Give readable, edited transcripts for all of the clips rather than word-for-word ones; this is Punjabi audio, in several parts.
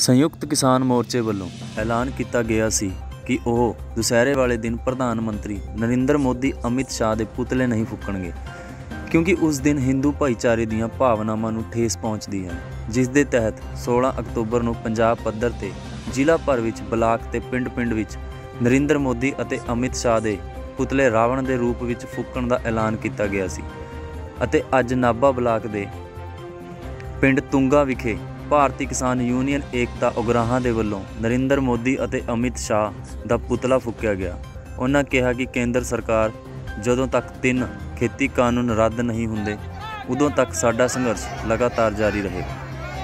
संयुक्त किसान मोर्चे ਵੱਲੋਂ ਐਲਾਨ ਕੀਤਾ ਗਿਆ ਸੀ कि ਉਹ ਦੁਸਹਿਰੇ ਵਾਲੇ दिन प्रधान मंत्री नरेंद्र मोदी अमित शाह ਦੇ ਪੁਤਲੇ नहीं ਫੂਕਣਗੇ क्योंकि उस दिन हिंदू भाईचारे ਦੀਆਂ ਭਾਵਨਾਵਾਂ ਨੂੰ ਠੇਸ ਪਹੁੰਚਦੀ ਹੈ, जिस ਦੇ तहत 16 अक्तूबर ਨੂੰ ਪੰਜਾਬ ਪੱਧਰ ਤੇ ਜ਼ਿਲ੍ਹਾ ਭਰ ਵਿੱਚ ਬਲਾਕ ਤੇ ਪਿੰਡ-ਪਿੰਡ ਵਿੱਚ नरेंद्र मोदी ਅਤੇ अमित शाह ਦੇ ਪੁਤਲੇ ਰਾਵਣ ਦੇ ਰੂਪ ਵਿੱਚ ਫੂਕਣ ਦਾ ਐਲਾਨ ਕੀਤਾ ਗਿਆ ਸੀ ਅਤੇ ਅੱਜ ਨਾਭਾ ਬਲਾਕ ਦੇ ਪਿੰਡ ਤੁੰਗਾ ਵਿਖੇ ਭਾਰਤੀ ਕਿਸਾਨ यूनियन एकता ਉਗਰਾਹਾਂ ਦੇ ਵੱਲੋਂ नरेंद्र मोदी ਅਤੇ अमित शाह ਦਾ ਪੁਤਲਾ ਫੂਕਿਆ ਗਿਆ। ਉਹਨਾਂ ਕਿਹਾ ਕਿ ਕੇਂਦਰ ਸਰਕਾਰ ਜਦੋਂ तक 3 खेती कानून रद्द नहीं होंगे उदों तक साडा संघर्ष लगातार जारी रहेगा।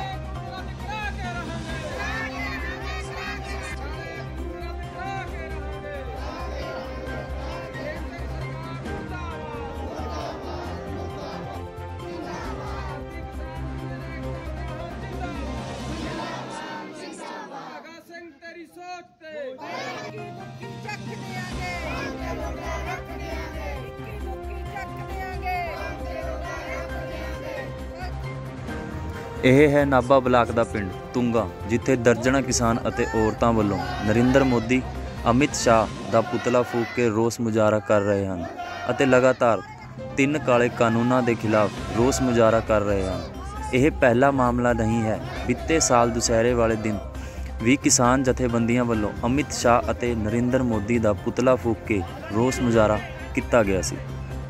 ਇਹ ਹੈ ਨਾਭਾ ਬਲਾਕ ਦਾ ਪਿੰਡ ਤੁੰਗਾ, ਜਿੱਥੇ ਦਰਜਨਾਂ ਕਿਸਾਨ ਅਤੇ ਔਰਤਾਂ ਵੱਲੋਂ ਨਰਿੰਦਰ ਮੋਦੀ ਅਮਿਤ ਸ਼ਾਹ ਦਾ ਪੁਤਲਾ ਫੂਕ ਕੇ ਰੋਸ ਮੁਜ਼ਾਹਰਾ ਕਰ ਰਹੇ ਹਨ ਅਤੇ ਲਗਾਤਾਰ 3 ਕਾਲੇ ਕਾਨੂੰਨਾਂ ਦੇ ਖਿਲਾਫ ਰੋਸ ਮੁਜ਼ਾਹਰਾ ਕਰ ਰਹੇ ਹਨ। ਇਹ ਪਹਿਲਾ ਮਾਮਲਾ ਨਹੀਂ ਹੈ। ਬੀਤੇ ਸਾਲ ਦੁਸਹਿਰੇ ਵਾਲੇ ਦਿਨ ਵੀ ਕਿਸਾਨ ਜਥੇਬੰਦੀਆਂ ਵੱਲੋਂ ਅਮਿਤ ਸ਼ਾਹ ਅਤੇ ਨਰਿੰਦਰ ਮੋਦੀ ਦਾ ਪੁਤਲਾ ਫੂਕ ਕੇ ਰੋਸ ਮੁਜ਼ਾਹਰਾ ਕੀਤਾ ਗਿਆ ਸੀ।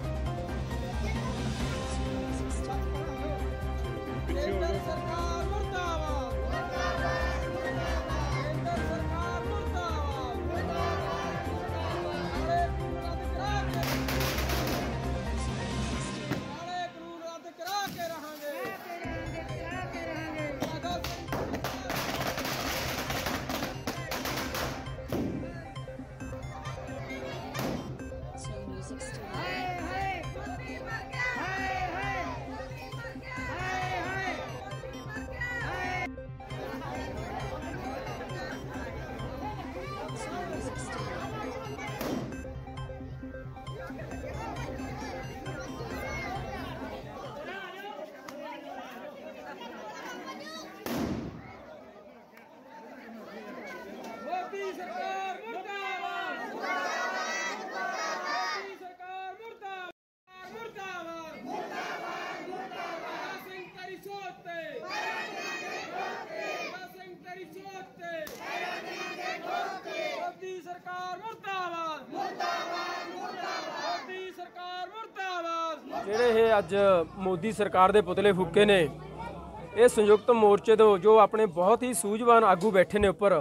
ਜਿਹੜੇ ਇਹ ਅੱਜ ਮੋਦੀ ਸਰਕਾਰ ਦੇ ਪੁਤਲੇ ਫੂਕੇ ਨੇ, ਇਹ ਸੰਯੁਕਤ ਮੋਰਚੇ ਤੋਂ ਜੋ ਆਪਣੇ ਬਹੁਤ ਹੀ ਸੂਝਵਾਨ ਆਗੂ ਬੈਠੇ ਨੇ ਉੱਪਰ,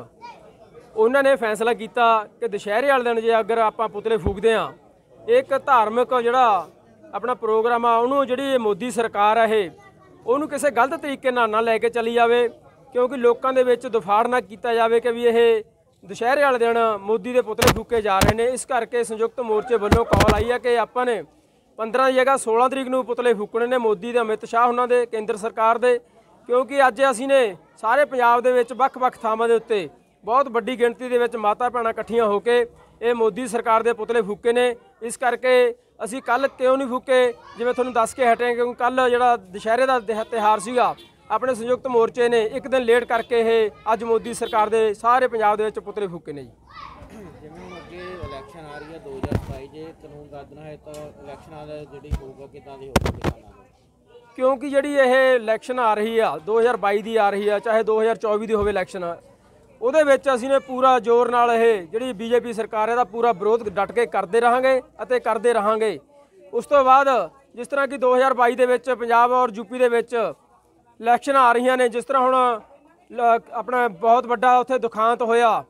ਉਹਨਾਂ ਨੇ ਫੈਸਲਾ ਕੀਤਾ ਕਿ ਦੁਸ਼ਹਿਰੇ ਵਾਲੇ ਦਿਨ ਜੇ ਅਗਰ ਆਪਾਂ ਪੁਤਲੇ ਫੂਕਦੇ ਹਾਂ, ਇੱਕ ਧਾਰਮਿਕ ਜਿਹੜਾ ਆਪਣਾ ਪ੍ਰੋਗਰਾਮ ਆ ਉਹਨੂੰ ਜਿਹੜੀ ਮੋਦੀ ਸਰਕਾਰ ਆ ਇਹ ਉਹਨੂੰ ਕਿਸੇ ਗਲਤ ਤਰੀਕੇ ਨਾਲ ਨਾ ਲੈ ਕੇ ਚਲੀ ਜਾਵੇ, ਕਿਉਂਕਿ ਲੋਕਾਂ ਦੇ ਵਿੱਚ ਦਫਾੜ ਨਾ ਕੀਤਾ ਜਾਵੇ ਕਿ ਵੀ ਇਹ ਦੁਸ਼ਹਿਰੇ ਵਾਲੇ ਦਿਨ ਮੋਦੀ ਦੇ ਪੁਤਲੇ ਫੂਕੇ ਜਾ ਰਹੇ ਨੇ। ਇਸ ਕਰਕੇ ਸੰਯੁਕਤ ਮੋਰਚੇ ਵੱਲੋਂ ਕਾਲ ਆਈ ਹੈ ਕਿ ਆਪਾਂ ਨੇ 15 ਦੀ ਜਗ੍ਹਾ 16 ਤਰੀਕ ਨੂੰ ਪੁਤਲੇ ਫੂਕਣੇ ਨੇ ਮੋਦੀ ਦੇ ਅਮਿਤ ਸ਼ਾਹ ਉਹਨਾਂ ਦੇ ਕੇਂਦਰ ਸਰਕਾਰ ਦੇ, ਕਿਉਂਕਿ ਅੱਜ ਅਸੀਂ ਨੇ ਸਾਰੇ ਪੰਜਾਬ ਦੇ ਵਿੱਚ ਵੱਖ-ਵੱਖ ਥਾਵਾਂ ਦੇ ਉੱਤੇ ਬਹੁਤ ਵੱਡੀ ਗਿਣਤੀ ਦੇ ਵਿੱਚ ਮਾਤਾ ਭੈਣਾਂ ਇਕੱਠੀਆਂ ਹੋ ਕੇ ਇਹ ਮੋਦੀ ਸਰਕਾਰ ਦੇ ਪੁਤਲੇ ਫੂਕੇ ਨੇ। ਇਸ ਕਰਕੇ ਅਸੀਂ ਕੱਲ੍ਹ ਕਿਉਂ ਨਹੀਂ ਫੂਕੇ, ਜਿਵੇਂ ਤੁਹਾਨੂੰ ਦੱਸ ਕੇ ਹਟੇ, ਕਿਉਂਕਿ ਕੱਲ੍ਹ ਜਿਹੜਾ ਦੁਸ਼ਹਿਰੇ ਦਾ ਤਿਉਹਾਰ ਸੀਗਾ ਆਪਣੇ ਸੰਯੁਕਤ ਮੋਰਚੇ ਨੇ ਇੱਕ ਦਿਨ ਲੇਟ ਕਰਕੇ ਇਹ ਅੱਜ ਮੋਦੀ ਸਰਕਾਰ ਦੇ ਸਾਰੇ ਪੰਜਾਬ ਦੇ ਵਿੱਚ ਪੁਤਲੇ ਫੂਕੇ ਨੇ ਜੀ। ਜਿਵੇਂ ਹੁਣ ਅੱਗੇ ਇਲੈਕਸ਼ਨ ਆ ਰਹੀ ਹੈ 2027 ਜੇ ਕਾਨੂੰਨ ਰੱਦ ਨਾ ਹੈ ਤਾਂ ਇਲੈਕਸ਼ਨਾਂ ਦਾ ਜਿਹੜੀ ਹੋਊਗਾ ਕਿੱਦਾਂ ਦੀ ਹੋਊਗੀ ਕਿਸਾਨਾਂ ਦੀ? ਕਿਉਂਕਿ ਜਿਹੜੀ ਇਹ ਇਲੈਕਸ਼ਨ ਆ ਰਹੀ ਆ 2022 ਦੀ ਆ ਰਹੀ ਆ, ਚਾਹੇ 2024 ਦੀ ਹੋਵੇ ਇਲੈਕਸ਼ਨ, ਉਹਦੇ ਵਿੱਚ ਅਸੀਂ ਨੇ ਪੂਰਾ ਜ਼ੋਰ ਨਾਲ ਇਹ ਜਿਹੜੀ ਬੀਜੇਪੀ ਸਰਕਾਰ ਹੈ ਦਾ ਪੂਰਾ ਵਿਰੋਧ ਡਟ ਕੇ ਕਰਦੇ ਰਹਾਂਗੇ ਅਤੇ ਕਰਦੇ ਰਹਾਂਗੇ। ਉਸ ਤੋਂ ਬਾਅਦ ਜਿਸ ਤਰ੍ਹਾਂ ਕਿ 2022 ਦੇ ਵਿੱਚ ਪੰਜਾਬ ਔਰ ਯੂਪੀ ਦੇ ਵਿੱਚ ਇਲੈਕਸ਼ਨ ਆ ਰਹੀਆਂ ਨੇ, ਜਿਸ ਤਰ੍ਹਾਂ ਹੁਣ ਆਪਣਾ ਬਹੁਤ ਵੱਡਾ ਉੱਥੇ ਦੁਖਾਂਤ ਹੋਇਆ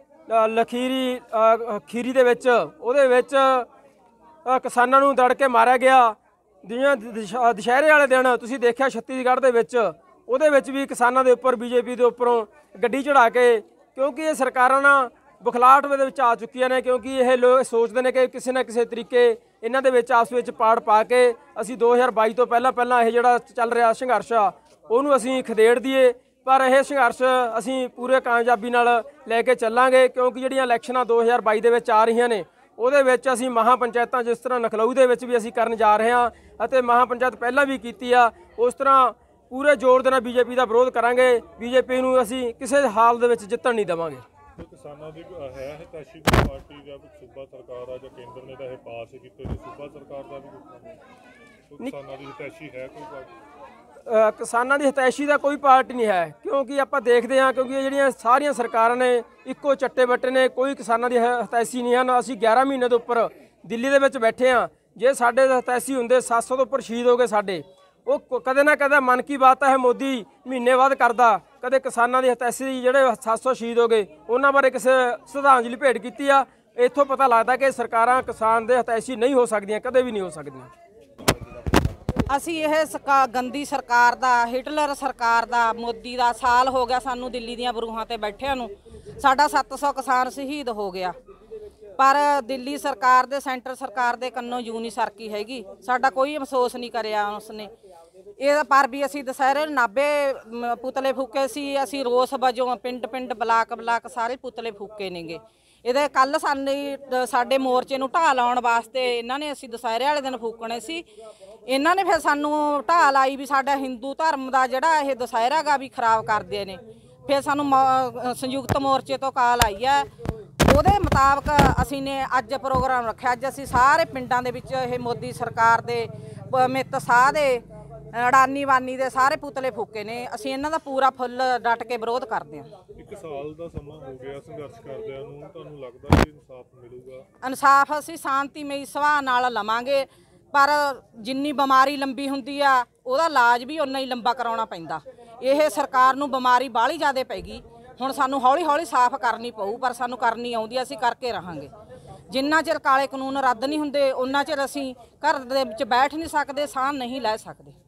ਖੀਰੀ ਦੇ ਵਿੱਚ, ਉਹਦੇ ਵਿੱਚ ਕਿਸਾਨਾਂ ਨੂੰ ਦੜ ਕੇ ਮਾਰਿਆ ਗਿਆ। ਜਿਵੇਂ ਦੁਸ਼ਹਿਰੇ ਵਾਲੇ ਦਿਨ ਤੁਸੀਂ ਦੇਖਿਆ ਛੱਤੀਸਗੜ੍ਹ ਦੇ ਵਿੱਚ, ਉਹਦੇ ਵਿੱਚ ਵੀ ਕਿਸਾਨਾਂ ਦੇ ਉੱਪਰ ਬੀਜੇਪੀ ਦੇ ਉੱਪਰੋਂ ਗੱਡੀ ਚੜਾ ਕੇ, ਕਿਉਂਕਿ ਇਹ ਸਰਕਾਰਾਂ ਨਾ ਬੁਖਲਾਹਟ ਦੇ ਵਿੱਚ ਆ ਚੁੱਕੀਆਂ ਨੇ, ਕਿਉਂਕਿ ਇਹ ਲੋਕ ਸੋਚਦੇ ਨੇ ਕਿ ਕਿਸੇ ਨਾ ਕਿਸੇ ਤਰੀਕੇ ਇਹਨਾਂ ਦੇ ਵਿੱਚ ਆਪਸ ਵਿੱਚ ਪਾੜ ਪਾ ਕੇ ਅਸੀਂ 2022 ਤੋਂ ਪਹਿਲਾਂ ਇਹ ਜਿਹੜਾ ਚੱਲ ਰਿਹਾ ਸੰਘਰਸ਼ ਆ ਉਹਨੂੰ ਅਸੀਂ ਖਦੇੜ ਦਈਏ। ਪਰ ਇਹ ਸੰਘਰਸ਼ ਅਸੀਂ ਪੂਰੇ ਕਾਮਯਾਬੀ ਨਾਲ ਲੈ ਕੇ ਚੱਲਾਂਗੇ, ਕਿਉਂਕਿ ਜਿਹੜੀਆਂ ਇਲੈਕਸ਼ਨਾਂ 2022 ਦੇ ਵਿੱਚ ਆ ਰਹੀਆਂ ਨੇ ਉਹਦੇ ਵਿੱਚ ਅਸੀਂ ਮਹਾ ਪੰਚਾਇਤਾਂ ਜਿਸ ਤਰ੍ਹਾਂ ਨਖਲਊ ਦੇ ਵਿੱਚ ਵੀ ਅਸੀਂ ਕਰਨ ਜਾ ਰਹੇ ਹਾਂ ਅਤੇ ਮਹਾ ਪੰਚਾਇਤ ਪਹਿਲਾਂ ਵੀ ਕੀਤੀ ਆ, ਉਸ ਤਰ੍ਹਾਂ ਪੂਰੇ ਜ਼ੋਰ ਦੇ ਨਾਲ ਬੀਜੇਪੀ ਦਾ ਵਿਰੋਧ ਕਰਾਂਗੇ। ਬੀਜੇਪੀ ਨੂੰ ਅਸੀਂ ਕਿਸੇ ਹਾਲ ਦੇ ਵਿੱਚ ਜਿੱਤਣ ਨਹੀਂ ਦੇਵਾਂਗੇ। ਕਿਸਾਨਾਂ ਦੀ ਹੈ ਹਿਤੈਸ਼ੀ ਕੋਈ ਪਾਰਟੀ ਜਾਂ ਕੋਈ ਸੂਬਾ ਸਰਕਾਰ ਆ ਜਾਂ ਕੇਂਦਰ ਨੇ ਤਾਂ ਇਹ ਪਾਸ ਕੀਤੇ ਨੇ, ਸੂਬਾ ਸਰਕਾਰ ਦਾ ਵੀ ਕੋਈ ਕਿਸਾਨਾਂ ਦੀ ਹਿਤੈਸ਼ੀ ਹੈ ਕੋਈ ਪਾਰਟੀ? ਕਿਸਾਨਾਂ ਦੀ ਹਿਤੈਸ਼ੀ ਦਾ ਕੋਈ ਪਾਰਟੀ ਨਹੀਂ ਹੈ, ਕਿਉਂਕਿ ਆਪਾਂ ਦੇਖਦੇ ਹਾਂ ਕਿਉਂਕਿ ਇਹ ਜਿਹੜੀਆਂ ਸਾਰੀਆਂ ਸਰਕਾਰਾਂ ਨੇ ਇੱਕੋ ਚੱਟੇ ਬੱਟੇ ਨੇ, ਕੋਈ ਕਿਸਾਨਾਂ ਦੀ ਹਿਤੈਸ਼ੀ ਨਹੀਂ ਹਨ। ਅਸੀਂ 11 ਮਹੀਨੇ ਦੇ ਉੱਪਰ ਦਿੱਲੀ ਦੇ ਵਿੱਚ ਬੈਠੇ ਹਾਂ, ਜੇ ਸਾਡੇ ਹਿਤੈਸ਼ੀ ਹੁੰਦੇ 700 ਤੋਂ ਉੱਪਰ ਸ਼ਹੀਦ ਹੋ ਗਏ ਸਾਡੇ, ਉਹ ਕਦੇ ਨਾ ਕਦੇ ਮਨ ਕੀ ਬਾਤ ਹੈ ਮੋਦੀ ਮਹੀਨੇ ਬਾਅਦ ਕਰਦਾ, ਕਦੇ ਕਿਸਾਨਾਂ ਦੀ ਹਿਤੈਸ਼ੀ ਜਿਹੜੇ 700 ਸ਼ਹੀਦ ਹੋ ਗਏ ਉਹਨਾਂ ਬਾਰੇ ਕਿਸੇ ਸ਼ਰਧਾਂਜਲੀ ਭੇਟ ਕੀਤੀ ਆ। ਇੱਥੋਂ ਪਤਾ ਲੱਗਦਾ ਕਿ ਸਰਕਾਰਾਂ ਕਿਸਾਨ ਦੇ ਹਿਤੈਸ਼ੀ ਨਹੀਂ ਹੋ ਸਕਦੀਆਂ, ਕਦੇ ਵੀ ਨਹੀਂ ਹੋ ਸਕਦੀਆਂ। ਅਸੀਂ ਇਹ ਗੰਦੀ ਸਰਕਾਰ ਦਾ, ਹਿਟਲਰ ਸਰਕਾਰ ਦਾ, ਮੋਦੀ ਦਾ ਸਾਲ ਹੋ ਗਿਆ ਸਾਨੂੰ ਦਿੱਲੀ ਦੀਆਂ ਬਰੂਹਾਂ ਤੇ ਬੈਠਿਆਂ ਨੂੰ। ਸਾਡਾ 700 ਕਿਸਾਨ ਸ਼ਹੀਦ ਹੋ ਗਿਆ, ਪਰ ਦਿੱਲੀ ਸਰਕਾਰ ਦੇ, ਸੈਂਟਰ ਸਰਕਾਰ ਦੇ ਕੰਨੋਂ ਜੂ ਨਹੀਂ ਸਰਕੀ ਹੈਗੀ। ਸਾਡਾ ਕੋਈ ਅਫਸੋਸ ਨਹੀਂ ਕਰਿਆ ਉਸਨੇ। ਇਹ ਪਰ ਵੀ ਅਸੀਂ ਦੁਸਹਿਰੇ 90 ਪੁਤਲੇ ਫੂਕੇ ਸੀ। ਅਸੀਂ ਰੋਸ ਵਜੋਂ ਪਿੰਡ ਪਿੰਡ, ਬਲਾਕ ਬਲਾਕ ਸਾਰੇ ਪੁਤਲੇ ਫੂਕੇ ਨੇਗੇ। ਇਹਦੇ ਕੱਲ ਸਾਡੇ ਮੋਰਚੇ ਨੂੰ ਢਾਹ ਲਾਉਣ ਵਾਸਤੇ ਇਹਨਾਂ ਨੇ, ਅਸੀਂ ਦੁਸਹਿਰੇ ਵਾਲੇ ਦਿਨ ਫੂਕਣੇ ਸੀ, ਇਹਨਾਂ ਨੇ ਫਿਰ ਸਾਨੂੰ ਢਾਹ ਲਾਈ ਵੀ ਸਾਡਾ ਹਿੰਦੂ ਧਰਮ ਦਾ ਜਿਹੜਾ ਇਹ ਦੁਸਹਿਰਾ ਗਾ ਵੀ ਖਰਾਬ ਕਰਦੇ ਨੇ। ਫਿਰ ਸਾਨੂੰ ਸੰਯੁਕਤ ਮੋਰਚੇ ਤੋਂ ਕਾਲ ਆਈ ਹੈ, ਉਹਦੇ ਮੁਤਾਬਕ ਅਸੀਂ ਨੇ ਅੱਜ ਪ੍ਰੋਗਰਾਮ ਰੱਖਿਆ। ਅੱਜ ਅਸੀਂ ਸਾਰੇ ਪਿੰਡਾਂ ਦੇ ਵਿੱਚ ਇਹ ਮੋਦੀ ਸਰਕਾਰ ਦੇ, ਅਮਿਤ ਸ਼ਾਹ ਦੇ, ਅਡਾਨੀ ਵਾਨੀ ਦੇ ਸਾਰੇ ਪੁਤਲੇ ਫੂਕੇ ਨੇ। ਅਸੀਂ ਇਹਨਾਂ ਦਾ ਪੂਰਾ ਫੁੱਲ ਡਟ ਕੇ ਵਿਰੋਧ ਕਰਦੇ ਹਾਂ। 1 ਸਾਲ ਦਾ ਸਮਾਂ ਹੋ ਗਿਆ ਸੰਘਰਸ਼ ਕਰਦਿਆਂ ਨੂੰ, ਤੁਹਾਨੂੰ ਲੱਗਦਾ ਕਿ ਇਨਸਾਫ ਮਿਲੂਗਾ? ਇਨਸਾਫ ਅਸੀਂ ਸ਼ਾਂਤੀਮਈ ਸੁਭਾਅ ਨਾਲ ਲਵਾਂਗੇ, ਪਰ ਜਿੰਨੀ ਬਿਮਾਰੀ ਲੰਬੀ ਹੁੰਦੀ ਆ ਉਹਦਾ ਇਲਾਜ ਵੀ ਉਨਾ ਹੀ ਲੰਬਾ ਕਰਾਉਣਾ ਪੈਂਦਾ। ਇਹ ਸਰਕਾਰ ਨੂੰ ਬਿਮਾਰੀ ਬਾਹਲੀ ਜ਼ਿਆਦਾ ਪੈ ਗਈ, ਹੁਣ ਸਾਨੂੰ ਹੌਲੀ ਹੌਲੀ ਸਾਫ਼ ਕਰਨੀ ਪਊ, ਪਰ ਸਾਨੂੰ ਕਰਨੀ ਆਉਂਦੀ, ਅਸੀਂ ਕਰਕੇ ਰਹਾਂਗੇ। ਜਿੰਨਾ ਚਿਰ ਕਾਲੇ ਕਾਨੂੰਨ ਰੱਦ ਨਹੀਂ ਹੁੰਦੇ ਉਹਨਾਂ ਚਿਰ ਅਸੀਂ ਘਰ ਦੇ ਵਿੱਚ ਬੈਠ ਨਹੀਂ ਸਕਦੇ, ਸਾਹ ਨਹੀਂ ਲੈ ਸਕਦੇ।